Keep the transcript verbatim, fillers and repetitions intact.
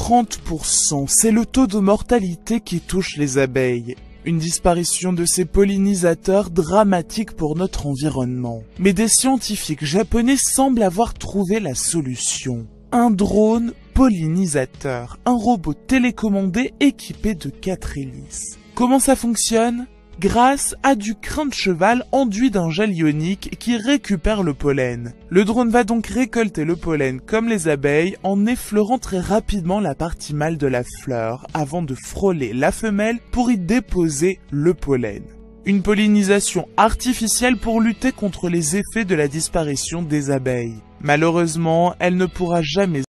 trente pour cent, c'est le taux de mortalité qui touche les abeilles. Une disparition de ces pollinisateurs dramatique pour notre environnement. Mais des scientifiques japonais semblent avoir trouvé la solution. Un drone pollinisateur, un robot télécommandé équipé de quatre hélices. Comment ça fonctionne ? Grâce à du crin de cheval enduit d'un gel ionique qui récupère le pollen. Le drone va donc récolter le pollen comme les abeilles en effleurant très rapidement la partie mâle de la fleur avant de frôler la femelle pour y déposer le pollen. Une pollinisation artificielle pour lutter contre les effets de la disparition des abeilles. Malheureusement, elle ne pourra jamais